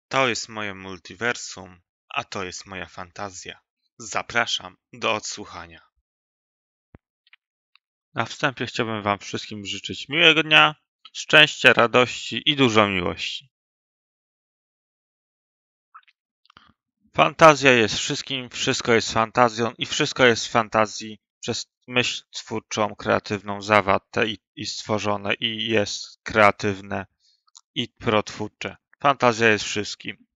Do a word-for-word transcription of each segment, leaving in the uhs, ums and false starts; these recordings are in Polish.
To jest moje multiversum, a to jest moja fantazja. Zapraszam do odsłuchania. Na wstępie chciałbym Wam wszystkim życzyć miłego dnia, szczęścia, radości i dużo miłości. Fantazja jest wszystkim, wszystko jest fantazją i wszystko jest w fantazji przez myśl twórczą, kreatywną zawarte i, i stworzone i jest kreatywne i protwórcze. Fantazja jest wszystkim.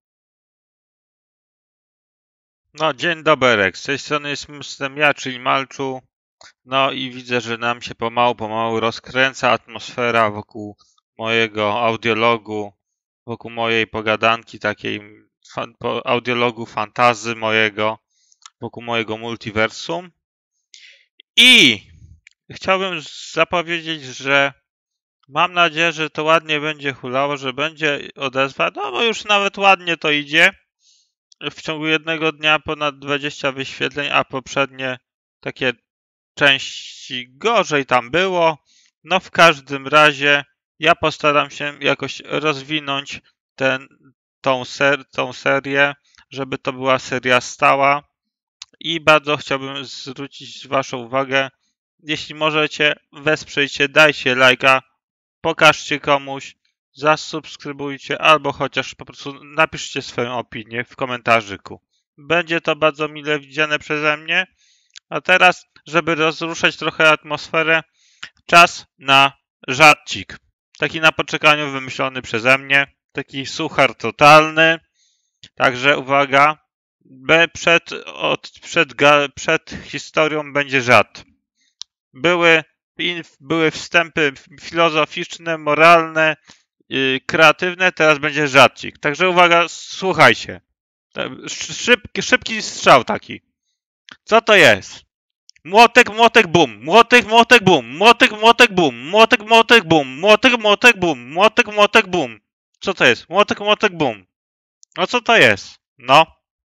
No, dzień dobry, z tej strony jest, jestem ja, czyli Malczu. No i widzę, że nam się pomału, pomału rozkręca atmosfera wokół mojego audiologu, wokół mojej pogadanki, takiej fan, po, audiologu fantazy mojego, wokół mojego multiversum. I chciałbym zapowiedzieć, że mam nadzieję, że to ładnie będzie hulało, że będzie odezwa, no bo już nawet ładnie to idzie. W ciągu jednego dnia ponad dwadzieścia wyświetleń, a poprzednie takie części gorzej tam było. No w każdym razie ja postaram się jakoś rozwinąć ten, tą, ser, tą serię, żeby to była seria stała i bardzo chciałbym zwrócić Waszą uwagę, jeśli możecie, wesprzyjcie, dajcie lajka, pokażcie komuś, zasubskrybujcie albo chociaż po prostu napiszcie swoją opinię w komentarzyku. Będzie to bardzo mile widziane przeze mnie. A teraz, żeby rozruszać trochę atmosferę, czas na żarcik. Taki na poczekaniu wymyślony przeze mnie. Taki suchar totalny. Także uwaga, przed, od, przed, przed historią będzie żart. Były, były wstępy filozoficzne, moralne, yy, kreatywne, teraz będzie żarcik. Także uwaga, słuchajcie. Szybki, szybki strzał taki. Co to jest? Młotek, młotek, bum, młotek, młotek, bum, młotek, młotek, bum, młotek, młotek, bum, młotek, młotek, bum, młotek, młotek, bum. Co to jest? Młotek, młotek, bum. No co to jest? No.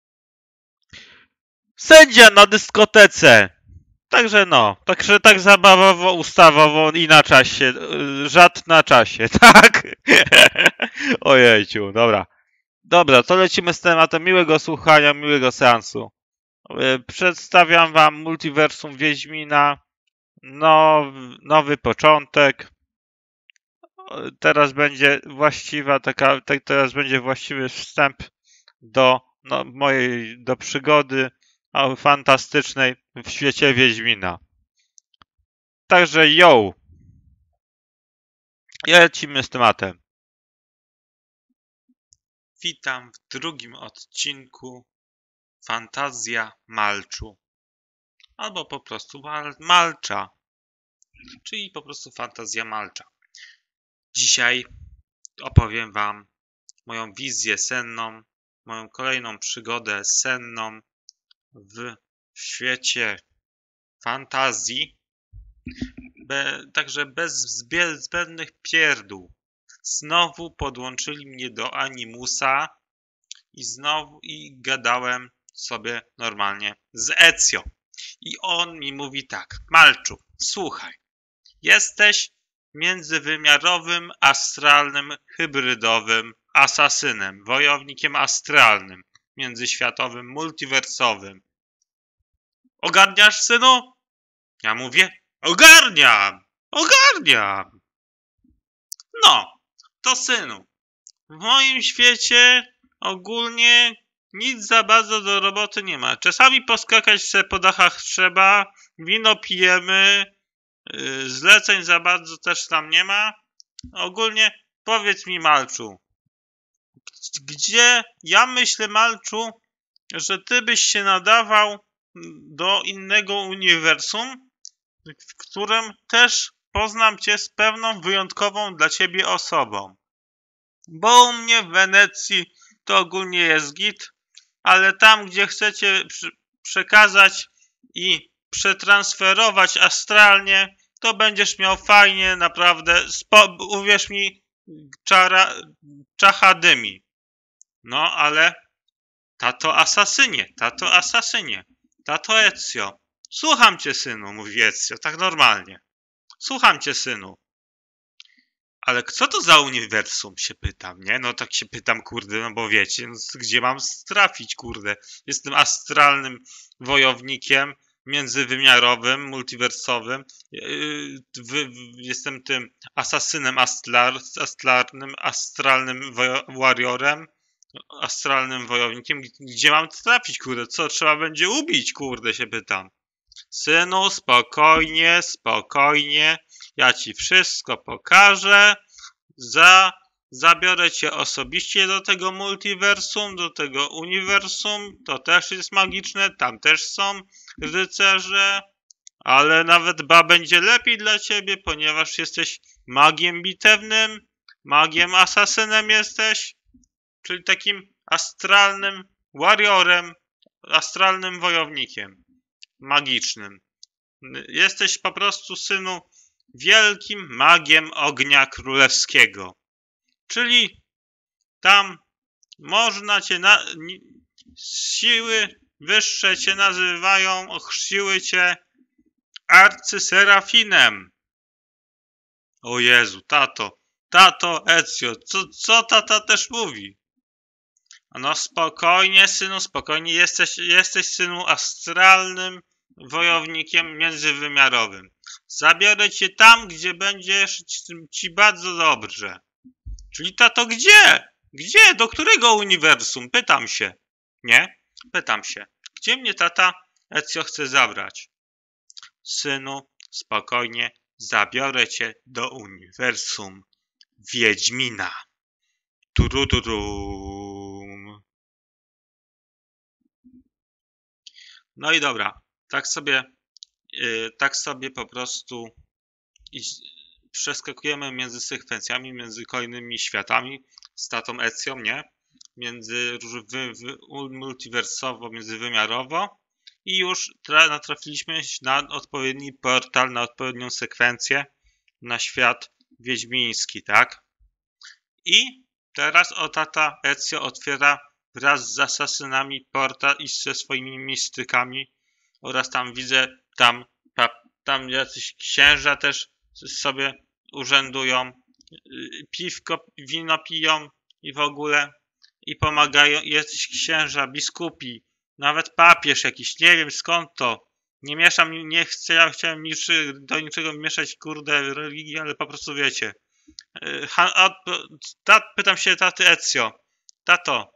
Sędzia na dyskotece. Także no, także tak zabawowo, ustawowo i na czasie. Żart na czasie, tak? Ojejciu, dobra. Dobra, to lecimy z tematem miłego słuchania, miłego seansu. Przedstawiam Wam multiversum Wiedźmina, now, nowy początek. Teraz będzie właściwa taka, teraz będzie właściwy wstęp do no, mojej, do przygody fantastycznej w świecie Wiedźmina. Także yo! Lecimy z tematem. Witam w drugim odcinku Fantazja Malczu. Albo po prostu mal, Malcza. Czyli po prostu Fantazja Malcza. Dzisiaj opowiem Wam moją wizję senną, moją kolejną przygodę senną w świecie fantazji. Be, także bez zbędnych pierdół. Znowu podłączyli mnie do Animusa i znowu i gadałem sobie normalnie z Ezio. I on mi mówi tak: Malczu, słuchaj, jesteś międzywymiarowym, astralnym, hybrydowym asasynem, wojownikiem astralnym, międzyświatowym, multiversowym. Ogarniasz, synu? Ja mówię: ogarniam, ogarniam. No, to synu, w moim świecie ogólnie nic za bardzo do roboty nie ma. Czasami poskakać se po dachach trzeba, wino pijemy, yy, zleceń za bardzo też tam nie ma. Ogólnie powiedz mi, Malczu, gdzie ja myślę, Malczu, że ty byś się nadawał do innego uniwersum, w którym też poznam cię z pewną wyjątkową dla ciebie osobą. Bo u mnie w Wenecji to ogólnie jest git, ale tam, gdzie chcecie przekazać i przetransferować astralnie, to będziesz miał fajnie, naprawdę, spo, uwierz mi, czara, czachadymi. No, ale tato asasynie, tato asasynie, tato Ezio. Słucham cię, synu, mówi Ezio, tak normalnie. Słucham cię, synu. ale co to za uniwersum, się pytam, nie? No tak się pytam, kurde, no bo wiecie, no, gdzie mam trafić, kurde? Jestem astralnym wojownikiem międzywymiarowym, multiversowym. Yy, wy, jestem tym asasynem astlar, astlarnym, astralnym warriorem, astralnym wojownikiem. Gdzie mam trafić, kurde? Co trzeba będzie ubić, kurde, się pytam. Synu, spokojnie, spokojnie. Ja ci wszystko pokażę. Za, zabiorę cię osobiście do tego multiversum, do tego uniwersum. To też jest magiczne, tam też są rycerze. Ale nawet ba będzie lepiej dla ciebie, ponieważ jesteś magiem bitewnym, magiem asasynem jesteś, czyli takim astralnym warriorem, astralnym wojownikiem magicznym. Jesteś po prostu, synu, wielkim magiem ognia królewskiego. Czyli tam można cię na... siły wyższe cię nazywają, ochrzciły cię arcyserafinem. O Jezu, tato, tato Ezio, co, co tata też mówi? No spokojnie, synu, spokojnie, jesteś, jesteś synu astralnym wojownikiem międzywymiarowym. Zabiorę cię tam, gdzie będziesz ci bardzo dobrze. Czyli tato, gdzie? Gdzie? Do którego uniwersum? Pytam się. Nie? Pytam się. Gdzie mnie tata Ezio chce zabrać? Synu, spokojnie, zabiorę cię do uniwersum Wiedźmina. Turuturum. No i dobra, tak sobie, yy, tak sobie po prostu i przeskakujemy między sekwencjami, między kolejnymi światami z tatą Ezją, nie? Między wy, wy, multiversowo, międzywymiarowo i już natrafiliśmy na odpowiedni portal, na odpowiednią sekwencję, na świat wiedźmiński, tak? I teraz o tata Ezio otwiera wraz z asasynami portal i ze swoimi mistykami oraz tam widzę, tam, tam jacyś księża też sobie urzędują, piwko, wino piją i w ogóle i pomagają, jacyś księża, biskupi, nawet papież jakiś, nie wiem skąd to, nie mieszam, nie chcę, ja chciałem niczy, do niczego mieszać, kurde, religii, ale po prostu wiecie. Ha, a, ta, pytam się taty Ezio, tato,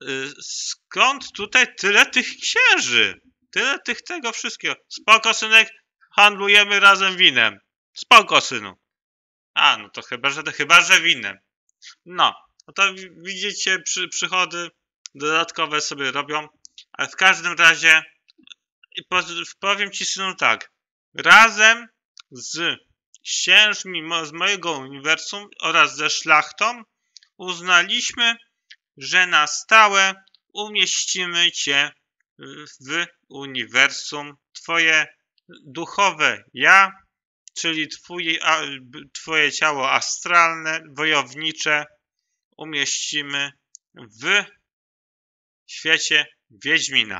skąd tutaj tyle tych księży? Tyle tych tego wszystkiego. Spoko, synek, handlujemy razem winem. Spoko, synu. A, no to chyba, że, to chyba, że winem. No, no to widzicie, przy, przychody dodatkowe sobie robią, ale w każdym razie powiem ci, synu, tak. Razem z księżmi z mojego uniwersum oraz ze szlachtą uznaliśmy, że na stałe umieścimy cię w uniwersum. Twoje duchowe ja, czyli twój, a, twoje ciało astralne, wojownicze, umieścimy w świecie Wiedźmina.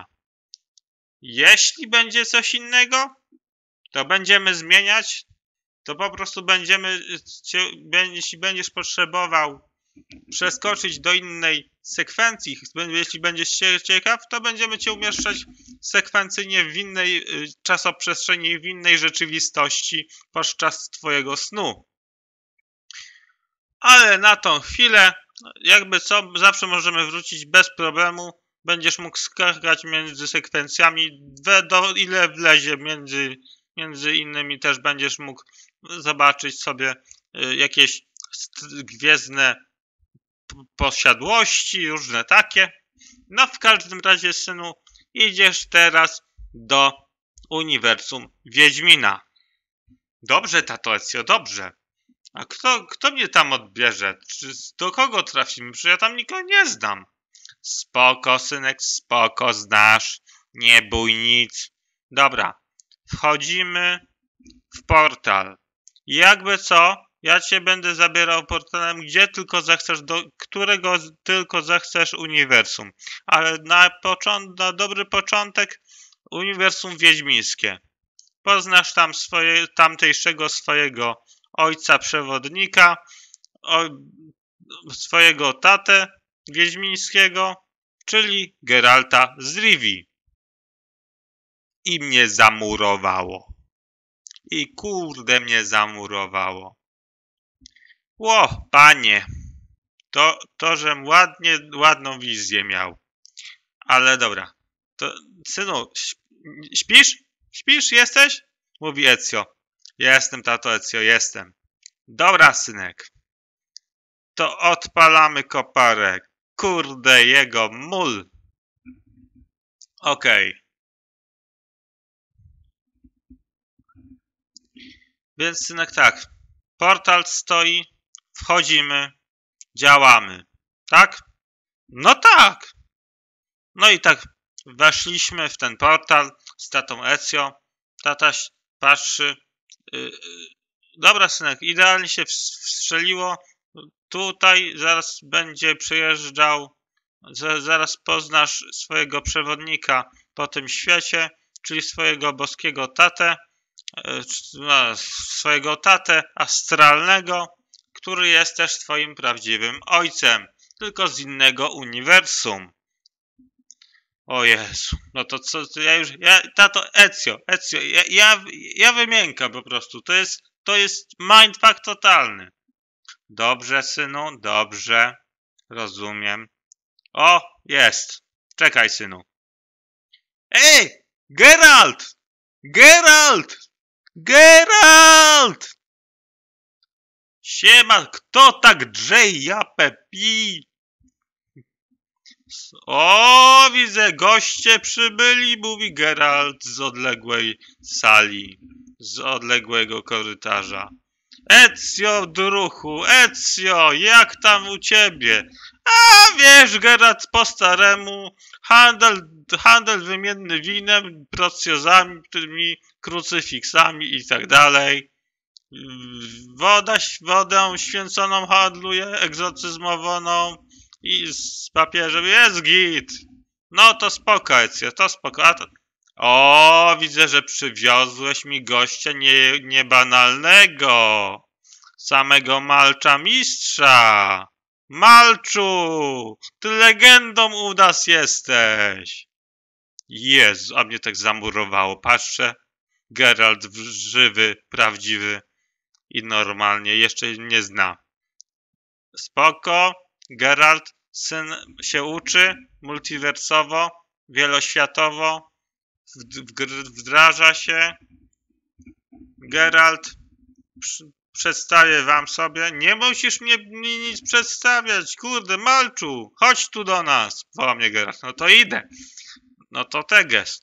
Jeśli będzie coś innego, to będziemy zmieniać, to po prostu będziemy, jeśli będziesz potrzebował przeskoczyć do innej sekwencji, jeśli będziesz ciekaw, to będziemy cię umieszczać sekwencyjnie w innej czasoprzestrzeni, w innej rzeczywistości podczas twojego snu. Ale na tą chwilę, jakby co, zawsze możemy wrócić bez problemu. Będziesz mógł skakać między sekwencjami, do ile wlezie, między, między innymi też będziesz mógł zobaczyć sobie jakieś gwiezdne posiadłości, różne takie. No w każdym razie, synu, idziesz teraz do uniwersum Wiedźmina. Dobrze, tato Ezio, dobrze. A kto, kto mnie tam odbierze? Czy do kogo trafimy? Przecież ja tam nikogo nie znam. Spoko, synek, spoko, znasz. Nie bój nic. Dobra, wchodzimy w portal. Jakby co, ja cię będę zabierał portalem, gdzie tylko zechcesz, do którego tylko zechcesz uniwersum. Ale na, począt, na dobry początek uniwersum wiedźmińskie. Poznasz tam swoje, tamtejszego swojego ojca przewodnika, o, swojego tatę wiedźmińskiego, czyli Geralta z Rivii. I mnie zamurowało. I kurde mnie zamurowało. Ło, panie, to, to żem ładnie, ładną wizję miał. Ale dobra, to synu, śpisz? Śpisz? Jesteś? Mówi Ezio. Jestem, tato Ezio, jestem. Dobra, synek. To odpalamy koparek. Kurde, jego mól. Okej. Okay. Więc synek tak. Portal stoi. Wchodzimy. Działamy. Tak? No tak. No i tak weszliśmy w ten portal z tatą Ezio. Tataś patrzy. Yy, dobra, synek, idealnie się wstrzeliło. Tutaj zaraz będzie przejeżdżał, zaraz poznasz swojego przewodnika po tym świecie, czyli swojego boskiego tatę, swojego tatę astralnego, który jest też twoim prawdziwym ojcem, tylko z innego uniwersum. O Jezu, no to co, to ja już, ja, tato Ezio, Ezio, ja, ja, ja wymiękam po prostu, to jest, to jest mindfuck totalny. Dobrze, synu, dobrze, rozumiem. O, jest, czekaj, synu. Ej, Geralt, Geralt, Geralt! Siema, kto tak drze japę pi? O, widzę, goście przybyli, mówi Geralt z odległej sali, z odległego korytarza. Ezio, druhu, Ezio, jak tam u ciebie? A wiesz, Geralt, po staremu, handel, handel wymienny winem, procjozami, tymi krucyfiksami i tak dalej. Woda, wodę święconą handluje, egzorcyzmowaną. I z papieżem jest git. No to spoko, Ezio, to spoko. To... O, widzę, że przywiozłeś mi gościa nie, niebanalnego. Samego Malcza mistrza. Malczu, ty legendą u nas jesteś. Jezu, a mnie tak zamurowało. Patrzę, Geralt żywy, prawdziwy i normalnie, jeszcze nie zna. Spoko. Geralt, syn się uczy multiwersowo, wieloświatowo, wdraża się. Geralt, przedstawię wam sobie. Nie musisz mnie, mnie nic przedstawiać, kurde, Malczu, chodź tu do nas. Woła mnie Geralt. No to idę. No to teges.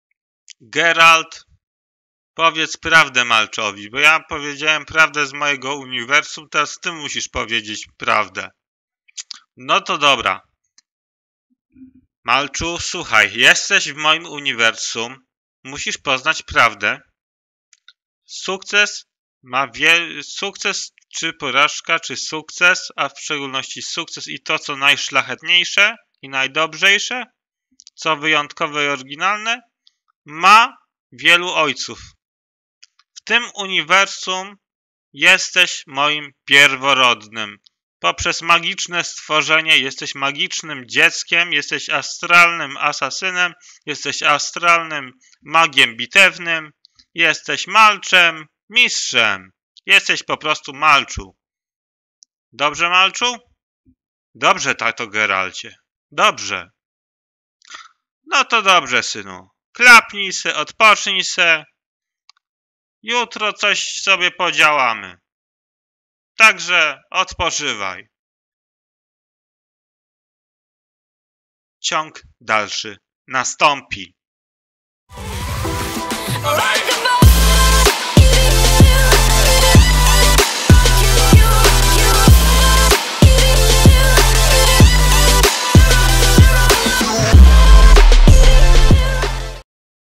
Geralt, powiedz prawdę Malczowi, bo ja powiedziałem prawdę z mojego uniwersum, teraz ty musisz powiedzieć prawdę. No to dobra. Malczu, słuchaj, jesteś w moim uniwersum. Musisz poznać prawdę. Sukces ma wiele... Sukces czy porażka, czy sukces, a w szczególności sukces i to, co najszlachetniejsze i najdobrzejsze, co wyjątkowe i oryginalne, ma wielu ojców. W tym uniwersum jesteś moim pierworodnym. Poprzez magiczne stworzenie jesteś magicznym dzieckiem, jesteś astralnym asasynem, jesteś astralnym magiem bitewnym, jesteś Malczem, mistrzem. Jesteś po prostu Malczu. Dobrze, Malczu? Dobrze, tato Geralcie. Dobrze. No to dobrze, synu. Klapnij se, odpocznij se. Jutro coś sobie podziałamy. Także odpoczywaj. Ciąg dalszy nastąpi.